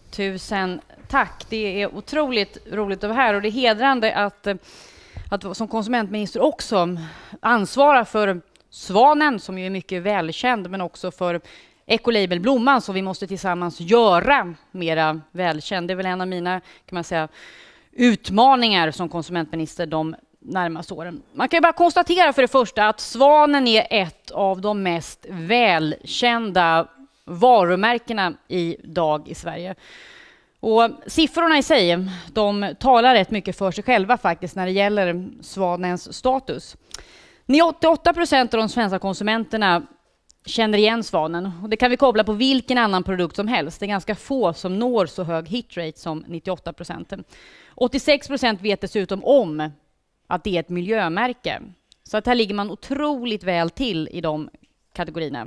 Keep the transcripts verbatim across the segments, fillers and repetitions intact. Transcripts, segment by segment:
Tusen tack. Det är otroligt roligt att vara här och det är hedrande att, att som konsumentminister också ansvara för Svanen som ju är mycket välkänd, men också för Ecolabel Blomman som vi måste tillsammans göra mera välkänd. Det är väl en av mina, kan man säga, utmaningar som konsumentminister de närmaste åren. Man kan ju bara konstatera för det första att Svanen är ett av de mest välkända varumärkena idag i Sverige. Och siffrorna i sig, de talar rätt mycket för sig själva faktiskt när det gäller Svanens status. nittioåtta procent av de svenska konsumenterna känner igen Svanen. Och det kan vi koppla på vilken annan produkt som helst. Det är ganska få som når så hög hitrate som nittioåtta procent. åttiosex procent vet dessutom om att det är ett miljömärke. Så att här ligger man otroligt väl till i de kategorierna.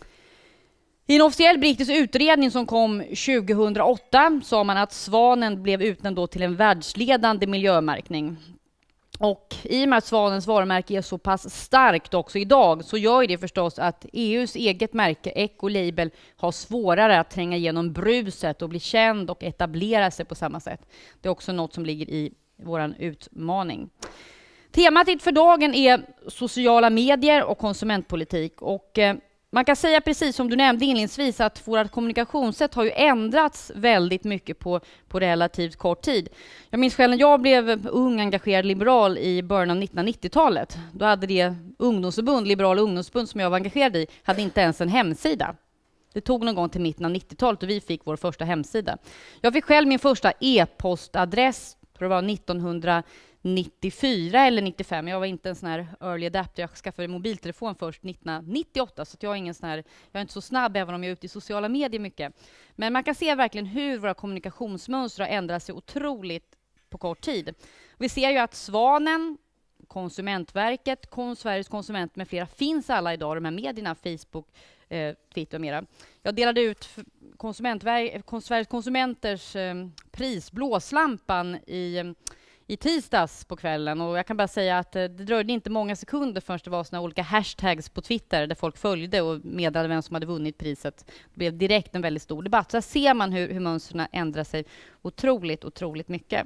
I en officiell brittisk utredning som kom tjugohundraåtta sa man att Svanen blev utnämnd då till en världsledande miljömärkning. Och i och med att Svanens varumärke är så pass starkt också idag så gör det förstås att E U:s eget märke Ecolabel har svårare att tränga igenom bruset och bli känd och etablera sig på samma sätt. Det är också något som ligger i våran utmaning. Temat för dagen är sociala medier och konsumentpolitik och eh, man kan säga precis som du nämnde inledningsvis att vårt kommunikationssätt har ju ändrats väldigt mycket på, på relativt kort tid. Jag minns själv när jag blev ung engagerad liberal i början av nittonhundranittiotalet. Då hade det ungdomsförbund, liberala ungdomsförbund som jag var engagerad i, hade inte ens en hemsida. Det tog någon gång till mitten av nittiotalet och vi fick vår första hemsida. Jag fick själv min första e-postadress, tror det var nittonhundranittiofyra eller nittiofem. Jag var inte en sån här early adapter. Jag skaffade mobiltelefon först nittonhundranittioåtta så att jag är ingen sån här, jag är inte så snabb även om jag är ute i sociala medier mycket. Men man kan se verkligen hur våra kommunikationsmönster har ändrat sig otroligt på kort tid. Vi ser ju att Svanen, Konsumentverket, Sveriges konsument med flera finns alla idag, de här medierna, Facebook, eh, Twitter och mera. Jag delade ut konsumentver- Sveriges konsumenters eh, pris, blåslampan i i tisdags på kvällen och jag kan bara säga att det dröjde inte många sekunder förrän det var såna olika hashtags på Twitter där folk följde och meddelade vem som hade vunnit priset. Det blev direkt en väldigt stor debatt. Så här ser man hur, hur mönstren ändrar sig otroligt, otroligt mycket.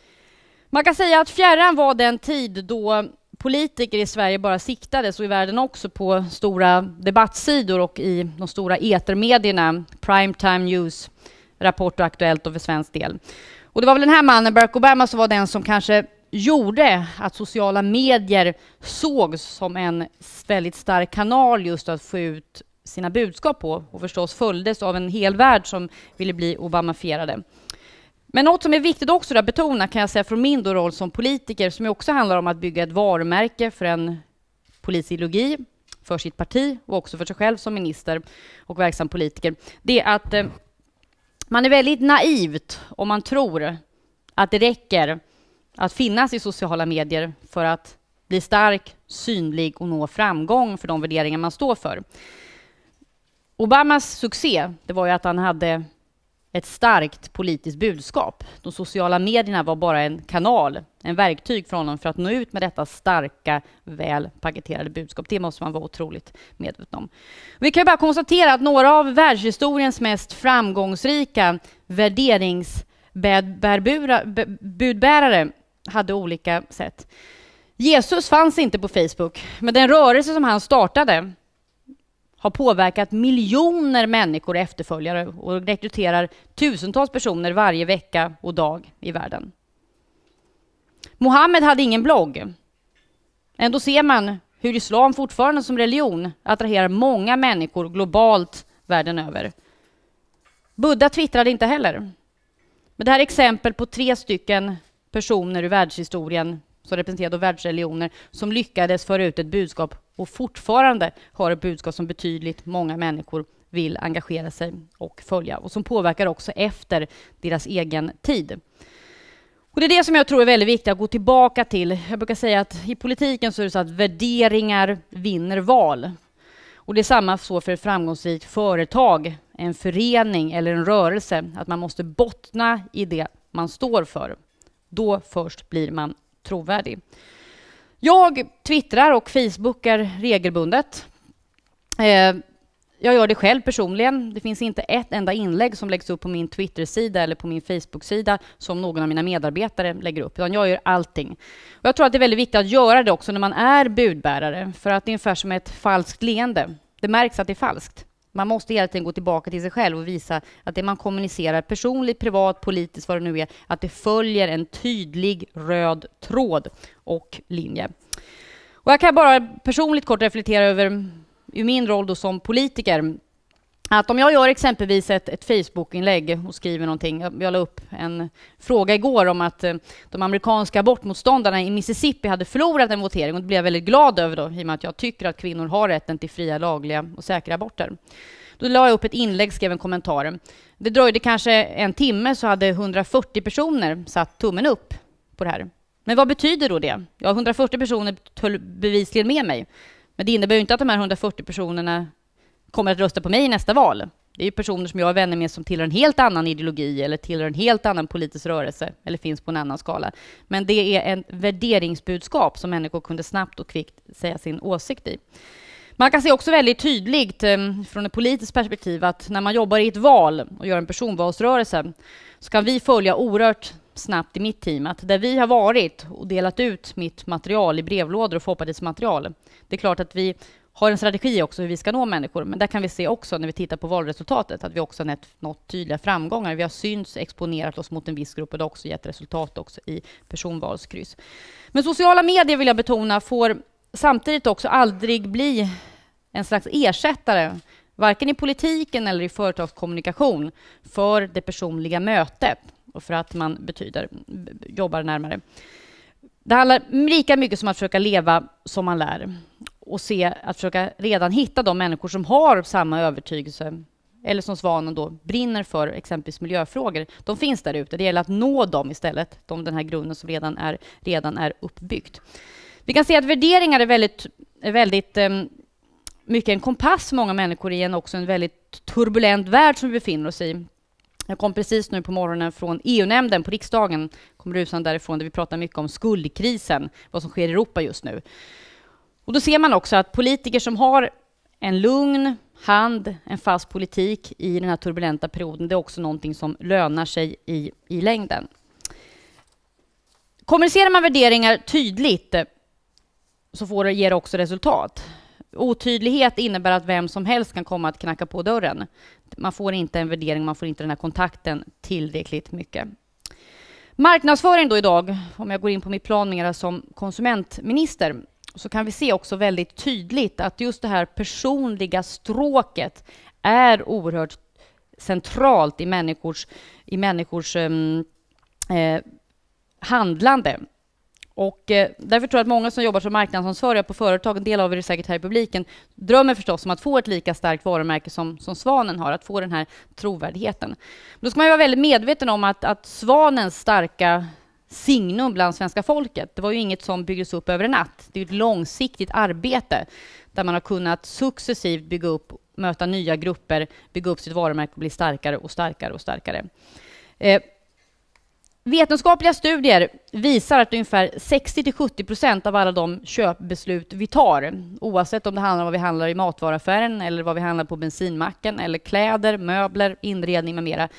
Man kan säga att fjärran var den tid då politiker i Sverige bara siktades och i världen också på stora debattsidor och i de stora etermedierna, Primetime News, Rapport och Aktuellt och för svensk del. Och det var väl den här mannen, Barack Obama, som var den som kanske gjorde att sociala medier sågs som en väldigt stark kanal just att få ut sina budskap på och förstås följdes av en hel värld som ville bli Obamafierade. Men något som är viktigt också att betona kan jag säga från min roll som politiker som också handlar om att bygga ett varumärke för en politisk ideologi, för sitt parti och också för sig själv som minister och verksam politiker. Det är att eh, man är väldigt naivt om man tror att det räcker att finnas i sociala medier för att bli stark, synlig och nå framgång för de värderingar man står för. Obamas succé, det var ju att han hade ett starkt politiskt budskap. De sociala medierna var bara en kanal, en verktyg för honom för att nå ut med detta starka, väl paketerade budskap. Det måste man vara otroligt medveten om. Vi kan bara konstatera att några av världshistoriens mest framgångsrika värderingsbudbärare hade olika sätt. Jesus fanns inte på Facebook, men den rörelse som han startade har påverkat miljoner människor och efterföljare och rekryterar tusentals personer varje vecka och dag i världen. Mohammed hade ingen blogg. Ändå ser man hur islam fortfarande som religion attraherar många människor globalt världen över. Buddha twittrade inte heller. Men det här är exempel på tre stycken personer ur världshistorien som representerade världsreligioner som lyckades föra ut ett budskap och fortfarande har ett budskap som betydligt många människor vill engagera sig och följa och som påverkar också efter deras egen tid. Och det är det som jag tror är väldigt viktigt att gå tillbaka till. Jag brukar säga att i politiken så är det så att värderingar vinner val. Och det är samma så för ett framgångsrikt företag, en förening eller en rörelse. Att man måste bottna i det man står för. Då först blir man trovärdig. Jag twittrar och facebookar regelbundet. Eh, Jag gör det själv personligen. Det finns inte ett enda inlägg som läggs upp på min Twitter-sida eller på min Facebook-sida som någon av mina medarbetare lägger upp. Utan jag gör allting. Och jag tror att det är väldigt viktigt att göra det också när man är budbärare. För att det är ungefär som ett falskt leende. Det märks att det är falskt. Man måste hela tiden gå tillbaka till sig själv och visa att det man kommunicerar personligt, privat, politiskt, vad det nu är, att det följer en tydlig röd tråd och linje. Och jag kan bara personligt kort reflektera över i min roll då som politiker, att om jag gör exempelvis ett, ett Facebook-inlägg och skriver någonting, jag, jag la upp en fråga igår om att eh, de amerikanska abortmotståndarna i Mississippi hade förlorat en votering, och det blev jag väldigt glad över då, i och med att jag tycker att kvinnor har rätten till fria, lagliga och säkra aborter. Då la jag upp ett inlägg, skrev en kommentar. Det dröjde kanske en timme så hade hundrafyrtio personer satt tummen upp på det här. Men vad betyder då det? Ja, hundrafyrtio personer höll bevisligen med mig. Men det innebär ju inte att de här hundrafyrtio personerna kommer att rösta på mig i nästa val. Det är ju personer som jag är vänner med som tillhör en helt annan ideologi eller tillhör en helt annan politisk rörelse eller finns på en annan skala. Men det är en värderingsbudskap som människor kunde snabbt och kvickt säga sin åsikt i. Man kan se också väldigt tydligt eh, från ett politiskt perspektiv att när man jobbar i ett val och gör en personvalsrörelse så kan vi följa oerhört snabbt i mitt team att där vi har varit och delat ut mitt material i brevlådor och Folkpartiets material. Det är klart att vi har en strategi också hur vi ska nå människor, men där kan vi se också när vi tittar på valresultatet att vi också har nått tydliga framgångar. Vi har syns, exponerat oss mot en viss grupp och det har också gett resultat också i personvalskryss. Men sociala medier, vill jag betona, får samtidigt också aldrig bli en slags ersättare, varken i politiken eller i företagskommunikation, för det personliga mötet och för att man betyder, jobbar närmare. Det handlar lika mycket som att försöka leva som man lär och se att försöka redan hitta de människor som har samma övertygelse eller som Svanen då brinner för exempelvis miljöfrågor. De finns där ute. Det gäller att nå dem istället, de, den här grunden som redan är, redan är uppbyggt. Vi kan se att värderingar är väldigt, är väldigt um, mycket en kompass för många människor i en också en väldigt turbulent värld som vi befinner oss i. Jag kom precis nu på morgonen från E U-nämnden på riksdagen, kom rusande därifrån där vi pratar mycket om skuldkrisen, vad som sker i Europa just nu. Och då ser man också att politiker som har en lugn hand, en fast politik i den här turbulenta perioden, det är också någonting som lönar sig i, i längden. Kommunicerar man värderingar tydligt så får det, ger det också resultat. Otydlighet innebär att vem som helst kan komma att knacka på dörren. Man får inte en värdering, man får inte den här kontakten tillräckligt mycket. Marknadsföring då idag, om jag går in på mitt plan mera som konsumentminister, så kan vi se också väldigt tydligt att just det här personliga stråket är oerhört centralt i människors, i människors um, eh, handlande. Och eh, därför tror jag att många som jobbar som marknadsansvariga på företag, en del av er säkert här i publiken, drömmer förstås om att få ett lika starkt varumärke som, som Svanen har, att få den här trovärdigheten. Men då ska man ju vara väldigt medveten om att, att Svanens starka signum bland svenska folket, det var ju inget som byggdes upp över en natt. Det är ett långsiktigt arbete där man har kunnat successivt bygga upp, möta nya grupper, bygga upp sitt varumärke och bli starkare och starkare och starkare. Eh, Vetenskapliga studier visar att ungefär sextio till sjuttio procent av alla de köpbeslut vi tar, oavsett om det handlar om vad vi handlar i matvaruaffären eller vad vi handlar på bensinmacken eller kläder, möbler, inredning med mera,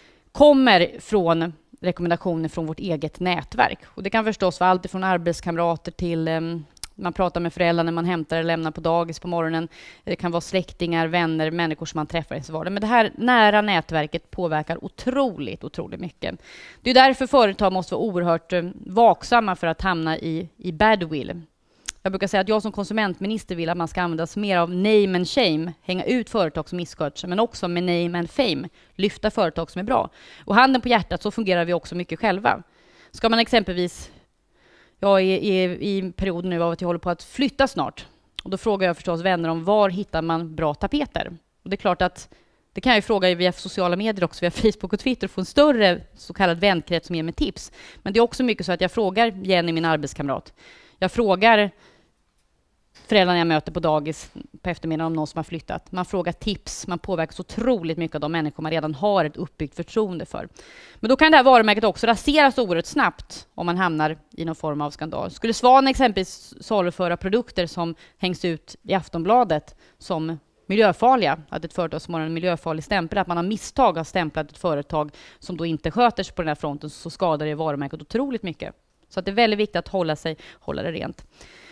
kommer från rekommendationer från vårt eget nätverk. Och det kan förstås vara allt från arbetskamrater till um, man pratar med föräldrar när man hämtar eller lämnar på dagis på morgonen. Det kan vara släktingar, vänner, människor som man träffar i sin vardag. Men det här nära nätverket påverkar otroligt, otroligt mycket. Det är därför företag måste vara oerhört um, vaksamma för att hamna i, i badwill. Jag brukar säga att jag som konsumentminister vill att man ska använda sig mer av name and shame, hänga ut företag som missköts, men också med name and fame, lyfta företag som är bra. Och handen på hjärtat, så fungerar vi också mycket själva. Ska man exempelvis, jag är i, i perioden nu av att jag håller på att flytta snart, och då frågar jag förstås vänner om var hittar man bra tapeter. Och det är klart att det kan jag ju fråga via sociala medier också, via Facebook och Twitter, och få en större så kallad vänkrets som ger mig tips. Men det är också mycket så att jag frågar Jenny, min arbetskamrat. Jag frågar föräldrarna jag möter på dagis på eftermiddagen om någon som har flyttat. Man frågar tips, man påverkas otroligt mycket av de människor man redan har ett uppbyggt förtroende för. Men då kan det här varumärket också raseras oerhört snabbt om man hamnar i någon form av skandal. Skulle Svan exempelvis saluföra produkter som hängs ut i Aftonbladet som miljöfarliga. Att ett företag som har en miljöfarlig stämpel, att man har misstag har stämplat ett företag som då inte sköter sig på den här fronten, så skadar det varumärket otroligt mycket. Så att det är väldigt viktigt att hålla sig, hålla det rent.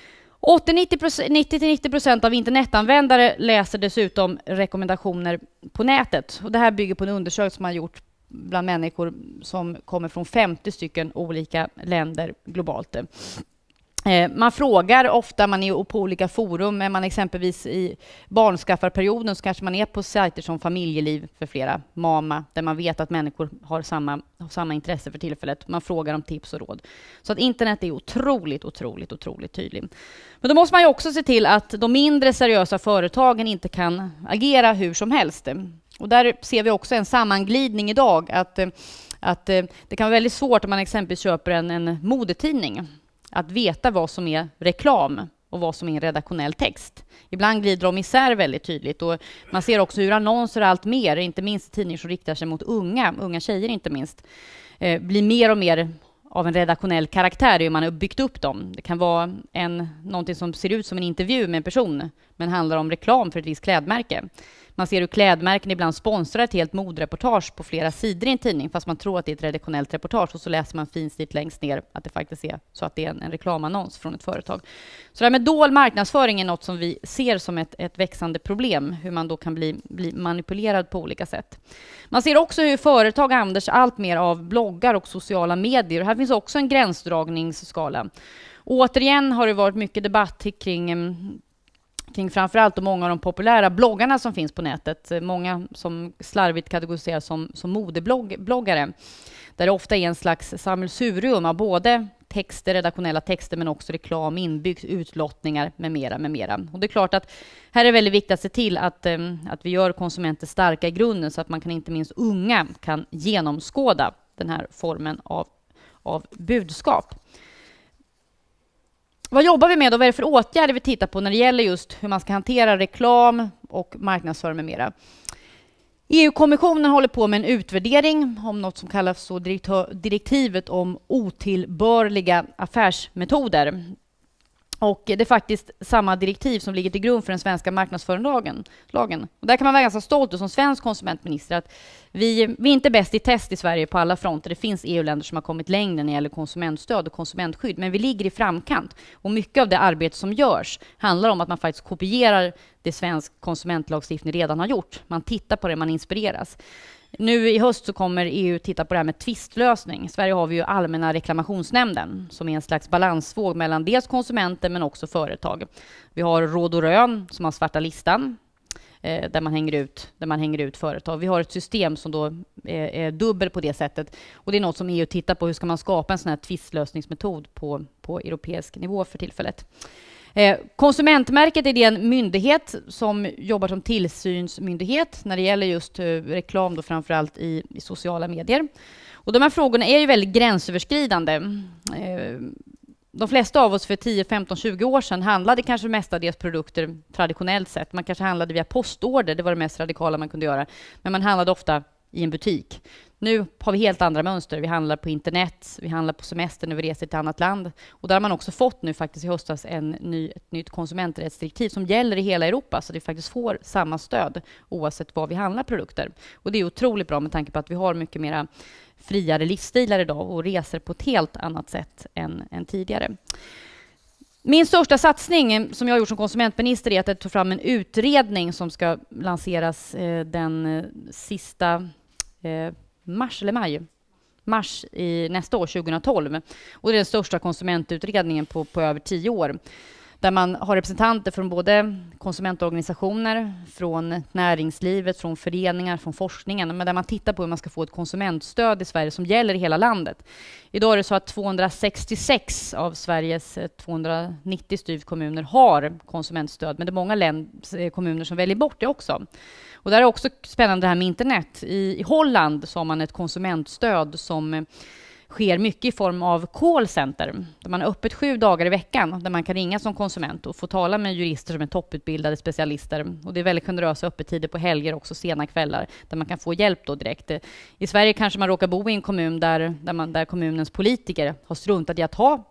åttio till nittio procent av internetanvändare läser dessutom rekommendationer på nätet. Och det här bygger på en undersökning som man har gjort bland människor som kommer från femtio stycken olika länder globalt. Man frågar ofta, man är på olika forum, är man exempelvis i barnskaffarperioden så kanske man är på sajter som Familjeliv för flera, Mama, där man vet att människor har samma, har samma intresse för tillfället. Man frågar om tips och råd. Så att internet är otroligt, otroligt, otroligt tydligt. Men då måste man ju också se till att de mindre seriösa företagen inte kan agera hur som helst. Och där ser vi också en sammanglidning idag, att, att det kan vara väldigt svårt om man exempelvis köper en, en modetidning att veta vad som är reklam och vad som är redaktionell text. Ibland glider de isär väldigt tydligt, och man ser också hur annonser allt mer, inte minst tidningar som riktar sig mot unga, unga tjejer inte minst, eh, blir mer och mer av en redaktionell karaktär hur man har byggt upp dem. Det kan vara en, någonting som ser ut som en intervju med en person, men handlar om reklam för ett visst klädmärke. Man ser hur klädmärken ibland sponsrar ett helt modreportage på flera sidor i en tidning, fast man tror att det är ett redaktionellt reportage, och så läser man finstilt längst ner att det faktiskt är så att det är en, en reklamannons från ett företag. Så det här med dold marknadsföring är något som vi ser som ett, ett växande problem, hur man då kan bli, bli manipulerad på olika sätt. Man ser också hur företag använder sig allt mer av bloggar och sociala medier. Här finns också en gränsdragningsskala. Och återigen har det varit mycket debatt kring kring framförallt och många av de populära bloggarna som finns på nätet. Många som slarvigt kategoriseras som, som modebloggare. Där det ofta är en slags sammelsurium av både texter, redaktionella texter, men också reklam, inbyggt, utlottningar med mera, med mera. Och det är klart att här är det väldigt viktigt att se till att, att vi gör konsumenter starka i grunden, så att man kan, inte minst unga, kan genomskåda den här formen av, av budskap. Vad jobbar vi med och vad är det för åtgärder vi tittar på när det gäller just hur man ska hantera reklam och marknadsföring med mera? E U-kommissionen håller på med en utvärdering om något som kallas så direktivet om otillbörliga affärsmetoder. Och det är faktiskt samma direktiv som ligger till grund för den svenska marknadsföringslagen. Och där kan man vara ganska stolt som svensk konsumentminister att vi, vi är inte bäst i test i Sverige på alla fronter. Det finns E U-länder som har kommit längre när det gäller konsumentstöd och konsumentskydd. Men vi ligger i framkant. Och mycket av det arbete som görs handlar om att man faktiskt kopierar det svensk konsumentlagstiftning redan har gjort. Man tittar på det, man inspireras. Nu i höst så kommer E U titta på det här med tvistlösning. I Sverige har vi ju allmänna reklamationsnämnden som är en slags balansvåg mellan dels konsumenter men också företag. Vi har Råd och Rön som har svarta listan eh, där man hänger ut, där man hänger ut företag. Vi har ett system som då är, är dubbel på det sättet. Och det är något som E U tittar på. Hur ska man skapa en sån här tvistlösningsmetod på, på europeisk nivå för tillfället? Konsumentmärket är det en myndighet som jobbar som tillsynsmyndighet när det gäller just reklam då framförallt i, i sociala medier. Och de här frågorna är ju väldigt gränsöverskridande. De flesta av oss för tio, femton, tjugo år sedan handlade kanske mestadels produkter traditionellt sett. Man kanske handlade via postorder, det var det mest radikala man kunde göra. Men man handlade ofta i en butik. Nu har vi helt andra mönster. Vi handlar på internet, vi handlar på semester när vi reser till ett annat land. Och där har man också fått nu faktiskt i höstas en ny, ett nytt konsumenträttsdirektiv som gäller i hela Europa, så att vi faktiskt får samma stöd oavsett var vi handlar produkter. Och det är otroligt bra med tanke på att vi har mycket mera friare livsstilar idag och reser på ett helt annat sätt än, än tidigare. Min största satsning som jag har gjort som konsumentminister är att jag tog fram en utredning som ska lanseras eh, den eh, sista eh, mars eller maj. Mars i nästa år, tjugohundratolv. Och det är den största konsumentutredningen på, på över tio år. Där man har representanter från både konsumentorganisationer, från näringslivet, från föreningar, från forskningen. Men där man tittar på hur man ska få ett konsumentstöd i Sverige som gäller i hela landet. Idag är det så att tvåhundrasextiosex av Sveriges tvåhundranittio styv kommuner har konsumentstöd. Men det är många länd, kommuner som väljer bort det också. Och där är också spännande det här med internet. I, i Holland så har man ett konsumentstöd som sker mycket i form av callcenter. Där man är öppet sju dagar i veckan. Där man kan ringa som konsument och få tala med jurister som är topputbildade specialister. Och det är väldigt generösa öppettider på helger också sena kvällar. Där man kan få hjälp då direkt. I Sverige kanske man råkar bo i en kommun där, där, man, där kommunens politiker har struntat i att ha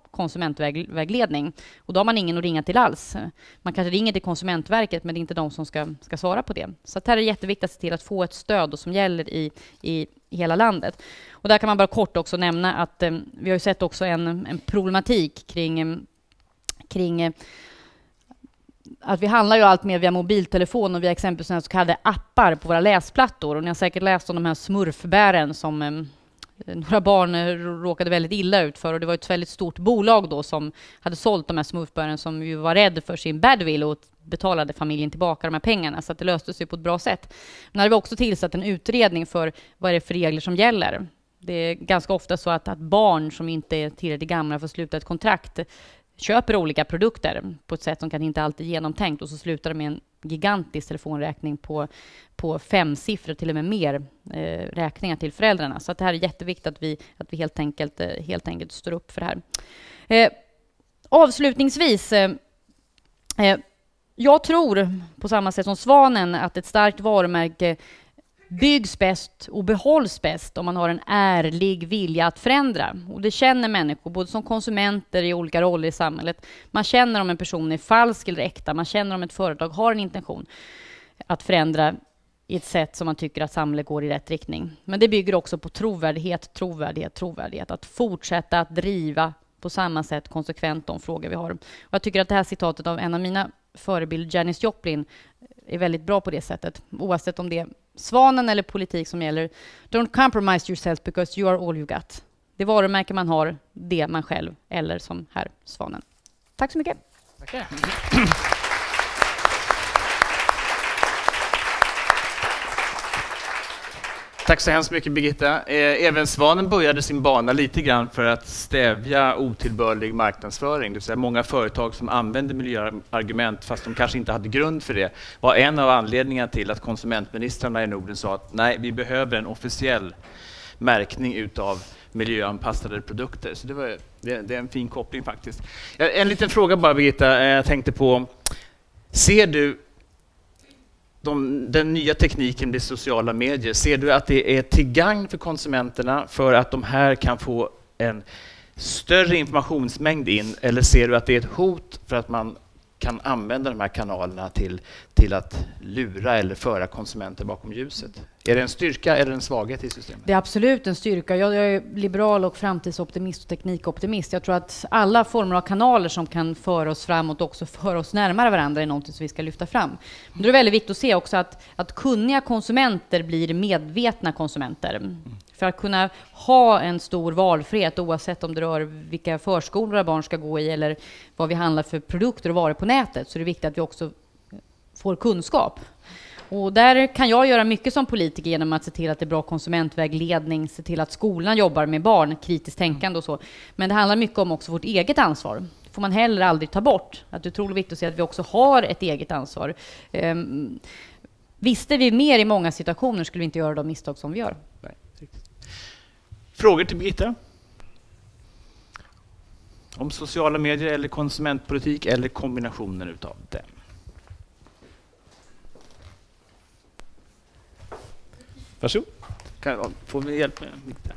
konsumentvägledning. Och då har man ingen att ringa till alls. Man kanske ringer till Konsumentverket, men det är inte de som ska, ska svara på det. Så det här är jätteviktigt att se till att få ett stöd som gäller i, i hela landet. Och där kan man bara kort också nämna att eh, vi har ju sett också en, en problematik kring, eh, kring eh, att vi handlar ju allt mer via mobiltelefon och via exempelvis så kallade appar på våra läsplattor. Och ni har säkert läst om de här smurfbären som eh, några barn råkade väldigt illa ut för. Och det var ett väldigt stort bolag då som hade sålt de här smurfbären, som ju var rädd för sin badwill och betalade familjen tillbaka de här pengarna. Så att det löste sig på ett bra sätt. Men hade vi också tillsatt en utredning för vad är det för regler som gäller. Det är ganska ofta så att, att barn som inte är tillräckligt gamla får sluta ett kontrakt köper olika produkter på ett sätt som kan inte alltid genomtänkt, och så slutar det med en gigantisk telefonräkning på, på fem siffror, till och med mer eh, räkningar till föräldrarna. Så att det här är jätteviktigt att vi, att vi helt, enkelt, eh, helt enkelt står upp för det här. Eh, avslutningsvis, eh, eh, jag tror på samma sätt som Svanen att ett starkt varumärke byggs bäst och behålls bäst om man har en ärlig vilja att förändra. Och det känner människor, både som konsumenter i olika roller i samhället. Man känner om en person är falsk eller äkta. Man känner om ett företag har en intention att förändra i ett sätt som man tycker att samhället går i rätt riktning. Men det bygger också på trovärdighet, trovärdighet, trovärdighet. Att fortsätta att driva på samma sätt konsekvent de frågor vi har. Och jag tycker att det här citatet av en av mina förebilder, Janis Joplin, är väldigt bra på det sättet. Oavsett om det är Svanen eller politik som gäller. Don't compromise yourself because you are all you got. Det varumärke man har, det man själv, eller som här Svanen. Tack så mycket. Tackar. Tack så hemskt mycket, Birgitta. Även Svanen började sin bana lite grann för att stävja otillbörlig marknadsföring. Det vill säga många företag som använde miljöargument fast de kanske inte hade grund för det, var en av anledningarna till att konsumentministrarna i Norden sa att nej, vi behöver en officiell märkning utav miljöanpassade produkter. Så det, var, det, det är en fin koppling faktiskt. En liten fråga bara, Birgitta. Jag tänkte på, ser du De, den nya tekniken med sociala medier, ser du att det är till gagn för konsumenterna för att de här kan få en större informationsmängd in, eller ser du att det är ett hot för att man kan använda de här kanalerna till, till att lura eller föra konsumenter bakom ljuset? Är det en styrka eller en svaghet i systemet? Det är absolut en styrka. Jag är liberal och framtidsoptimist och teknikoptimist. Jag tror att alla former av kanaler som kan föra oss framåt och också föra oss närmare varandra är något som vi ska lyfta fram. Men det är väldigt viktigt att se också att, att kunniga konsumenter blir medvetna konsumenter. Mm. För att kunna ha en stor valfrihet, oavsett om det rör vilka förskolor våra barn ska gå i eller vad vi handlar för produkter och varor på nätet, så är det viktigt att vi också får kunskap. Och där kan jag göra mycket som politiker genom att se till att det är bra konsumentvägledning, se till att skolan jobbar med barn, kritiskt tänkande och så. Men det handlar mycket om också vårt eget ansvar. Det får man heller aldrig ta bort. Att det är otroligt viktigt att se att vi också har ett eget ansvar. Um, visste vi mer i många situationer skulle vi inte göra de misstag som vi gör. Nej, riktigt. Frågor till Birgitta? Om sociala medier eller konsumentpolitik eller kombinationen utav dem? Varsågod. Kan, får vi hjälp med det?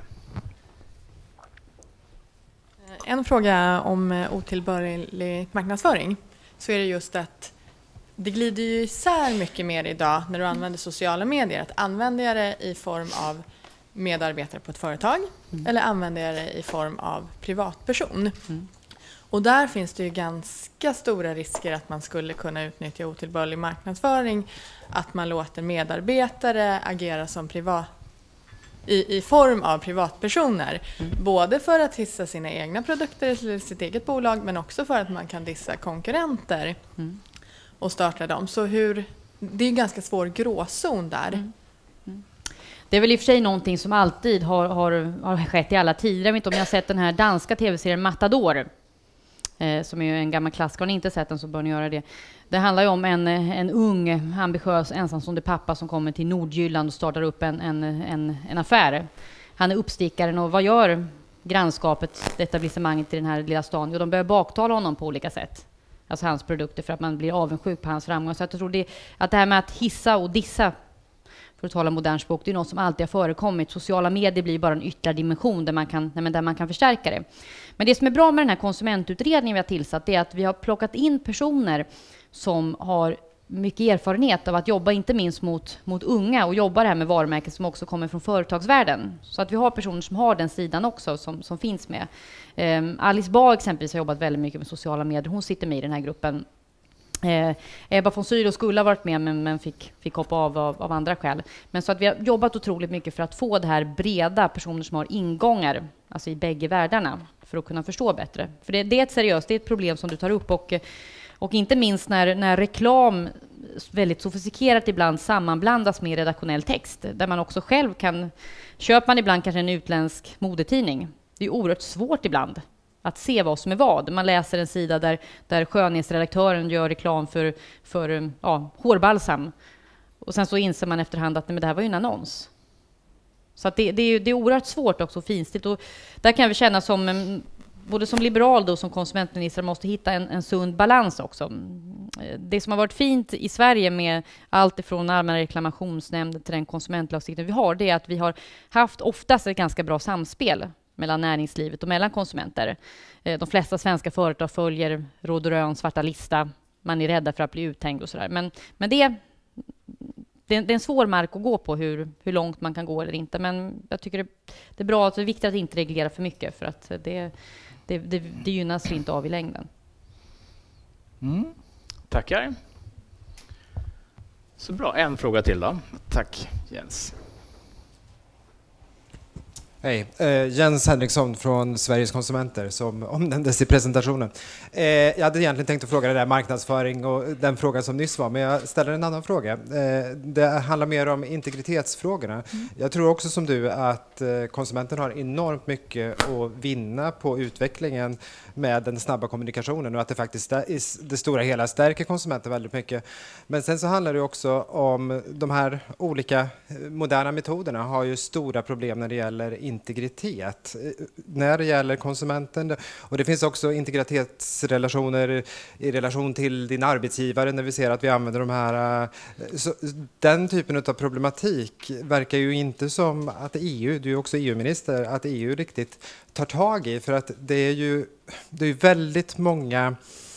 En fråga om otillbörlig marknadsföring, så är det just att det glider ju isär mycket mer idag när du använder sociala medier. Att använder jag det i form av medarbetare på ett företag mm. eller använder jag det i form av privatperson. Mm. Och där finns det ju ganska stora risker att man skulle kunna utnyttja otillbörlig marknadsföring. Att man låter medarbetare agera som privat, i, i form av privatpersoner. Mm. Både för att hissa sina egna produkter eller sitt eget bolag, men också för att man kan dissa konkurrenter mm. och starta dem. Så hur, det är en ganska svår gråzon där. Mm. Mm. Det är väl i och för sig någonting som alltid har, har, har skett i alla tider. Jag vet inte om jag har sett den här danska tv-serien Matador. Eh, som är en gammal klassiker. Har ni inte sett den så bör ni göra det. Det handlar ju om en, en ung, ambitiös, ensamstående pappa som kommer till Nordjylland och startar upp en, en, en, en affär. Han är uppstickaren, och vad gör grannskapet, etablissemanget i den här lilla stan? Jo, de börjar baktala honom på olika sätt. Alltså hans produkter, för att man blir avundsjuk på hans framgång. Så jag tror det, att det här med att hissa och dissa för att tala modern språk, det är något som alltid har förekommit. Sociala medier blir bara en ytterligare dimension där man kan, där man kan förstärka det. Men det som är bra med den här konsumentutredningen vi har tillsatt är att vi har plockat in personer som har mycket erfarenhet av att jobba inte minst mot, mot unga och jobba det här med varumärken som också kommer från företagsvärlden. Så att vi har personer som har den sidan också som, som finns med. Um, Alice Ba exempelvis har jobbat väldigt mycket med sociala medier. Hon sitter med i den här gruppen. Eh, Ebba von Sydow skulle ha varit med men, men fick, fick hoppa av, av av andra skäl. Men så att vi har jobbat otroligt mycket för att få det här breda personer som har ingångar, alltså i bägge världarna, för att kunna förstå bättre. För det, det är ett seriöst, det är ett problem som du tar upp och, och inte minst när, när reklam väldigt sofistikerat ibland sammanblandas med redaktionell text, där man också själv kan, köper man ibland kanske en utländsk modetidning. Det är oerhört svårt ibland att se vad som är vad. Man läser en sida där, där skönhetsredaktören gör reklam för, för ja, hårbalsam. Och sen så inser man efterhand att nej, men det här var ju en annons. Så att det, det, är, det är oerhört svårt också, finstilt. Och där kan vi känna som, både som liberal och som konsumentminister, måste hitta en, en sund balans också. Det som har varit fint i Sverige med allt ifrån allmänna reklamationsnämnden till den konsumentlagstiftning vi har, det är att vi har haft oftast ett ganska bra samspel mellan näringslivet och mellan konsumenter. De flesta svenska företag följer Råd och Rön, svarta lista. Man är rädda för att bli uthängd och sådär. Men, men det, det, är en svår mark att gå på hur, hur långt man kan gå eller inte. Men jag tycker det, det är bra att det är viktigt att inte reglera för mycket, för att det, det, det, det gynnas inte av i längden. Mm. Tackar. Så bra. En fråga till då. Tack Jens. Hej, eh, Jens Henriksson från Sveriges konsumenter som omnämndes i presentationen. Eh, jag hade egentligen tänkt att fråga det där marknadsföring och den frågan som nyss var, men jag ställer en annan fråga. Eh, det handlar mer om integritetsfrågorna. Mm. Jag tror också som du att eh, konsumenten har enormt mycket att vinna på utvecklingen med den snabba kommunikationen och att det faktiskt i det stora hela stärker konsumenten väldigt mycket. Men sen så handlar det också om de här olika moderna metoderna har ju stora problem när det gäller integritet när det gäller konsumenten, och det finns också integritetsrelationer i relation till din arbetsgivare när vi ser att vi använder de här, så den typen av problematik verkar ju inte som att E U, du är också E U-minister, att E U riktigt tar tag i, för att det är ju det är väldigt många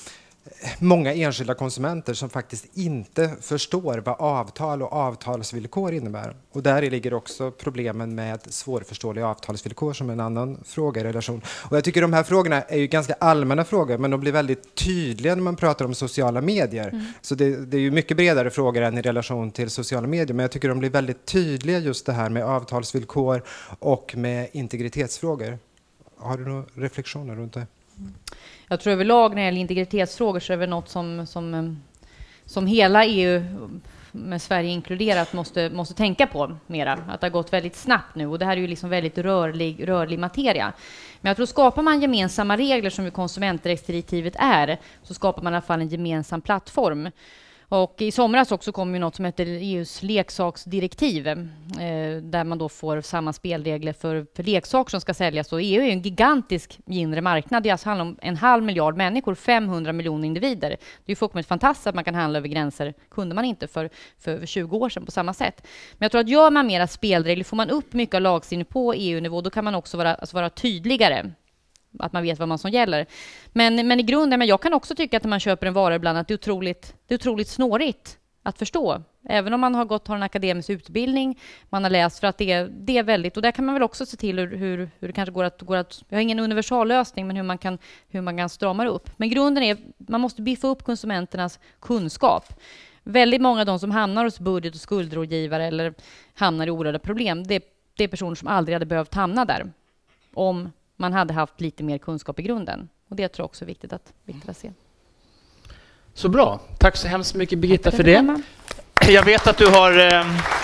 många enskilda konsumenter som faktiskt inte förstår vad avtal och avtalsvillkor innebär. Och där ligger också problemen med svårförståeliga avtalsvillkor som en annan fråga i relation. Och jag tycker de här frågorna är ju ganska allmänna frågor, men de blir väldigt tydliga när man pratar om sociala medier. Mm. Så det, det är ju mycket bredare frågor än i relation till sociala medier, men jag tycker de blir väldigt tydliga just det här med avtalsvillkor och med integritetsfrågor. Har du några reflektioner runt det? Mm. Jag tror överlag när det gäller integritetsfrågor så är det något som, som, som hela E U, med Sverige inkluderat, måste, måste tänka på mera. Att det har gått väldigt snabbt nu, och det här är ju liksom väldigt rörlig, rörlig materia. Men jag tror skapar man gemensamma regler som ju konsumenträttsdirektivet är, så skapar man i alla fall en gemensam plattform. Och i somras också kom ju något som heter E U:s leksaksdirektiv, eh, där man då får samma spelregler för, för leksaker som ska säljas. Och E U är ju en gigantisk inre marknad. Det alltså handlar om en halv miljard människor, femhundra miljoner individer. Det är ju fullkomligt fantastiskt att man kan handla över gränser. Kunde man inte för, för, för tjugo år sedan på samma sätt. Men jag tror att gör man mera spelregler, får man upp mycket av lagstiftning på E U-nivå, då kan man också vara, alltså vara tydligare. Att man vet vad man som gäller. Men, men i grunden, men jag kan också tycka att när man köper en vara ibland att det är otroligt, det är otroligt snårigt att förstå. Även om man har gått har en akademisk utbildning, man har läst, för att det är, det är väldigt, och där kan man väl också se till hur, hur, hur det kanske går att, går att, jag har ingen universallösning, men hur man kan, hur man kan strama upp. Men grunden är, man måste biffa upp konsumenternas kunskap. Väldigt många av de som hamnar hos budget- och skuldrådgivare eller hamnar i orörda problem, det, det är personer som aldrig hade behövt hamna där. Om man hade haft lite mer kunskap i grunden. Och det tror jag också är viktigt att, viktigt att se. Så bra. Tack så hemskt mycket Birgitta för det. Jag vet att du har... Eh